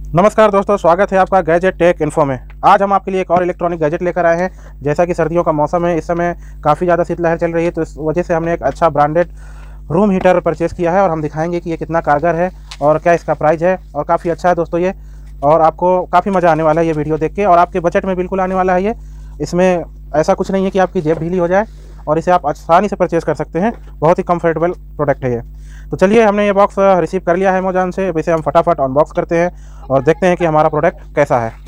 नमस्कार दोस्तों, स्वागत है आपका गैजेट टेक इन्फो में। आज हम आपके लिए एक और इलेक्ट्रॉनिक गैजेट लेकर आए हैं। जैसा कि सर्दियों का मौसम है, इस समय काफ़ी ज़्यादा शीतलहर चल रही है, तो इस वजह से हमने एक अच्छा ब्रांडेड रूम हीटर परचेज़ किया है और हम दिखाएंगे कि ये कितना कारगर है और क्या इसका प्राइस है। और काफ़ी अच्छा है दोस्तों ये, और आपको काफ़ी मज़ा आने वाला है ये वीडियो देख के, और आपके बजट में बिल्कुल आने वाला है ये। इसमें ऐसा कुछ नहीं है कि आपकी जेब ढीली हो जाए, और इसे आप आसानी से परचेज़ कर सकते हैं। बहुत ही कंफर्टेबल प्रोडक्ट है ये। तो चलिए, हमने ये बॉक्स रिसीव कर लिया है अमेज़न से। अब इसे हम फटाफट अनबॉक्स करते हैं और देखते हैं कि हमारा प्रोडक्ट कैसा है।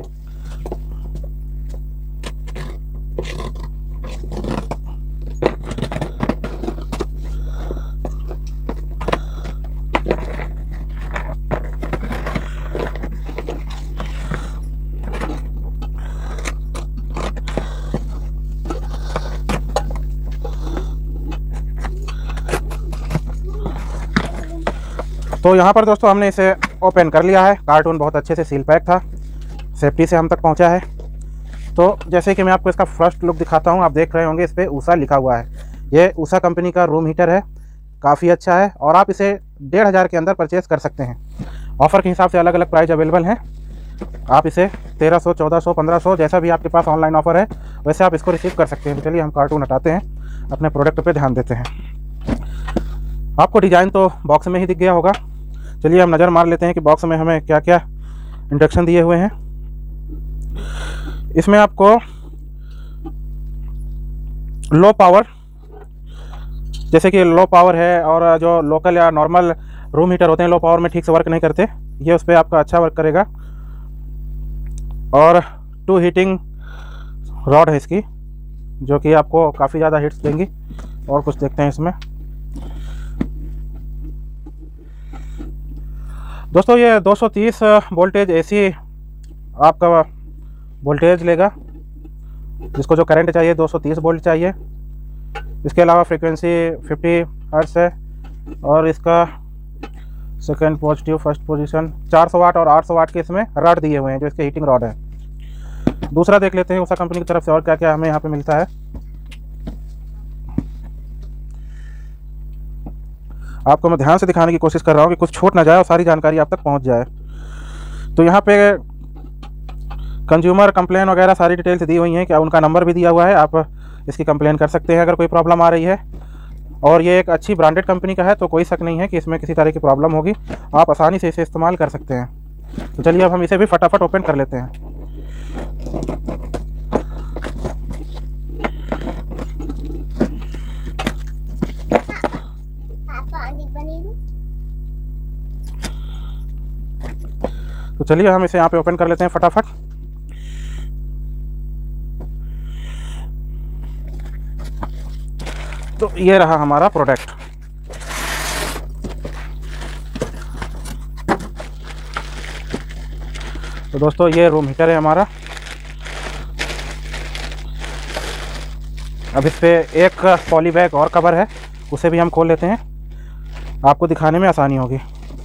तो यहाँ पर दोस्तों हमने इसे ओपन कर लिया है। कार्टून बहुत अच्छे से सील पैक था, सेफ्टी से हम तक पहुँचा है। तो जैसे कि मैं आपको इसका फर्स्ट लुक दिखाता हूँ, आप देख रहे होंगे इस पर ऊषा लिखा हुआ है। ये ऊषा कंपनी का रूम हीटर है, काफ़ी अच्छा है, और आप इसे 1500 के अंदर परचेज़ कर सकते हैं। ऑफ़र के हिसाब से अलग अलग प्राइस अवेलेबल हैं। आप इसे 1300, 1400, 1500, जैसा भी आपके पास ऑनलाइन ऑफ़र है वैसे आप इसको रिसीव कर सकते हैं। तो चलिए, हम कार्टून हटाते हैं, अपने प्रोडक्ट पे ध्यान देते हैं। आपको डिज़ाइन तो बॉक्स में ही दिख गया होगा। चलिए, हम नज़र मार लेते हैं कि बॉक्स में हमें क्या क्या इंस्ट्रक्शन दिए हुए हैं। इसमें आपको लो पावर, जैसे कि लो पावर है, और जो लोकल या नॉर्मल रूम हीटर होते हैं लो पावर में ठीक से वर्क नहीं करते, ये उस पर आपका अच्छा वर्क करेगा। और 2 हीटिंग रॉड है इसकी, जो कि आपको काफ़ी ज़्यादा हीट्स देंगी। और कुछ देखते हैं इसमें। दोस्तों, ये 230 वोल्टेज एसी आपका वोल्टेज लेगा। जिसको जो करंट चाहिए 230 वोल्ट चाहिए। इसके अलावा फ्रीक्वेंसी 50 हर्ट्ज है, और इसका second positive, first position 400 watt और 800 वाट के इसमें रॉड दिए हुए हैं, जो इसके हीटिंग रॉड है। दूसरा देख लेते हैं ऊषा कंपनी की तरफ से और क्या क्या हमें यहाँ पे मिलता है। आपको मैं ध्यान से दिखाने की कोशिश कर रहा हूँ कि कुछ छूट ना जाए और सारी जानकारी आप तक पहुँच जाए। तो यहाँ पे कंज्यूमर कंप्लेन वगैरह सारी डिटेल्स दी हुई हैं, क्या उनका नंबर भी दिया हुआ है। आप इसकी कंप्लेन कर सकते हैं अगर कोई प्रॉब्लम आ रही है। और ये एक अच्छी ब्रांडेड कंपनी का है, तो कोई शक नहीं है कि इसमें किसी तरह की प्रॉब्लम होगी। आप आसानी से इसे इस्तेमाल कर सकते हैं। तो चलिए, अब हम इसे भी फटाफट ओपन कर लेते हैं। तो चलिए, हम इसे यहाँ पे ओपन कर लेते हैं फटाफट। तो ये रहा हमारा प्रोडक्ट। तो दोस्तों, ये रूम हीटर है हमारा। अब इस पे एक पॉली बैग और कवर है, उसे भी हम खोल लेते हैं, आपको दिखाने में आसानी होगी।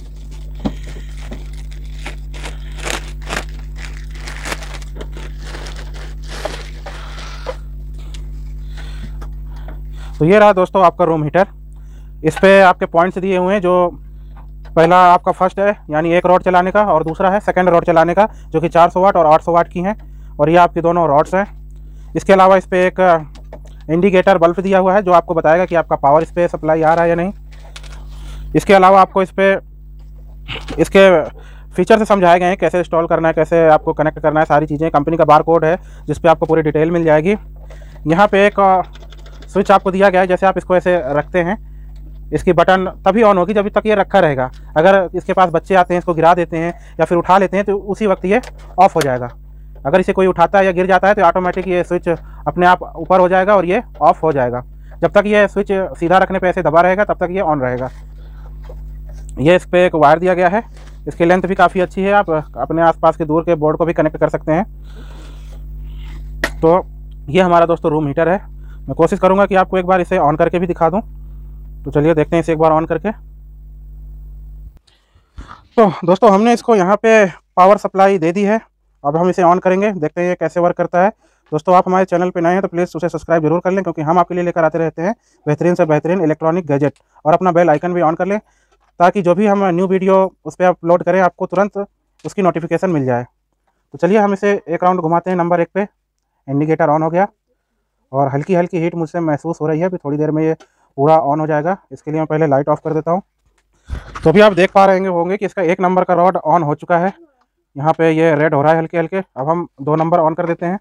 तो ये रहा दोस्तों आपका रूम हीटर। इस पे आपके पॉइंट्स दिए हुए हैं। जो पहला आपका फर्स्ट है, यानी एक रॉड चलाने का, और दूसरा है सेकंड रॉड चलाने का, जो कि 400 वाट और 800 वाट की हैं। और ये आपकी दोनों रॉड्स हैं। इसके अलावा इस पे एक इंडिकेटर बल्ब दिया हुआ है, जो आपको बताएगा कि आपका पावर इस पे सप्लाई आ रहा है या नहीं। इसके अलावा आपको इस पे इसके फीचर से समझाए गए हैं, कैसे इंस्टॉल करना है, कैसे आपको कनेक्ट करना है, सारी चीज़ें। कंपनी का बार कोड है, जिस पे आपको पूरी डिटेल मिल जाएगी। यहाँ पे एक स्विच आपको दिया गया है, जैसे आप इसको ऐसे रखते हैं, इसकी बटन तभी ऑन होगी जब तक ये रखा रहेगा। अगर इसके पास बच्चे आते हैं, इसको गिरा देते हैं या फिर उठा लेते हैं, तो उसी वक्त ये ऑफ हो जाएगा। अगर इसे कोई उठाता है या गिर जाता है, तो ऑटोमेटिक ये स्विच अपने आप ऊपर हो जाएगा और ये ऑफ हो जाएगा। जब तक ये स्विच सीधा रखने पे ऐसे दबा रहेगा, तब तक ये ऑन रहेगा। ये इस पर एक वायर दिया गया है, इसकी लेंथ भी काफ़ी अच्छी है। आप अपने आसपास के दूर के बोर्ड को भी कनेक्ट कर सकते हैं। तो ये हमारा दोस्तों रूम हीटर है। मैं कोशिश करूँगा कि आपको एक बार इसे ऑन करके भी दिखा दूँ। तो चलिए, देखते हैं इसे एक बार ऑन करके। तो दोस्तों, हमने इसको यहाँ पे पावर सप्लाई दे दी है। अब हम इसे ऑन करेंगे, देखते हैं ये कैसे वर्क करता है। दोस्तों, आप हमारे चैनल पे नए हैं तो प्लीज़ उसे सब्सक्राइब जरूर कर लें, क्योंकि हम आपके लिए लेकर आते रहते हैं बेहतरीन से बेहतरीन इलेक्ट्रॉनिक गैजेट। और अपना बेल आइकन भी ऑन कर लें, ताकि जो भी हम न्यू वीडियो उस पर अपलोड करें, आपको तुरंत उसकी नोटिफिकेशन मिल जाए। तो चलिए हम इसे एक राउंड घुमाते हैं नंबर 1 पे। इंडिकेटर ऑन हो गया और हल्की हल्की हीट मुझसे महसूस हो रही है। अभी थोड़ी देर में ये पूरा ऑन हो जाएगा। इसके लिए मैं पहले लाइट ऑफ कर देता हूँ। तो अभी आप देख पा रहे होंगे कि इसका 1 नंबर का रॉड ऑन हो चुका है। यहाँ पे ये रेड हो रहा है हल्के हल्के। अब हम 2 नंबर ऑन कर देते हैं।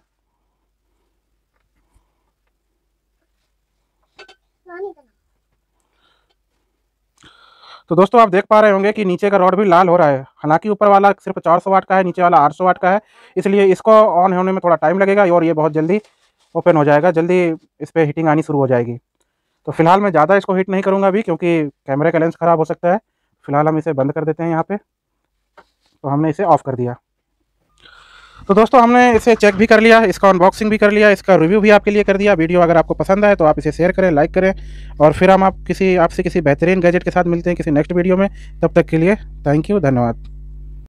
तो दोस्तों आप देख पा रहे होंगे कि नीचे का रॉड भी लाल हो रहा है। हालांकि ऊपर वाला सिर्फ 400 वाट का है, नीचे वाला 800 वाट का है, इसलिए इसको ऑन होने में थोड़ा टाइम लगेगा और ये बहुत जल्दी ओपन हो जाएगा, जल्दी इस पर हीटिंग आनी शुरू हो जाएगी। तो फिलहाल मैं ज़्यादा इसको हीट नहीं करूँगा अभी, क्योंकि कैमरे का लेंस ख़राब हो सकता है। फिलहाल हम इसे बंद कर देते हैं यहाँ पे। तो हमने इसे ऑफ़ कर दिया। तो दोस्तों हमने इसे चेक भी कर लिया, इसका अनबॉक्सिंग भी कर लिया, इसका रिव्यू भी आपके लिए कर दिया। वीडियो अगर आपको पसंद आए तो आप इसे शेयर करें, लाइक करें, और फिर हम आपसे किसी बेहतरीन गैजेट के साथ मिलते हैं किसी नेक्स्ट वीडियो में। तब तक के लिए थैंक यू, धन्यवाद।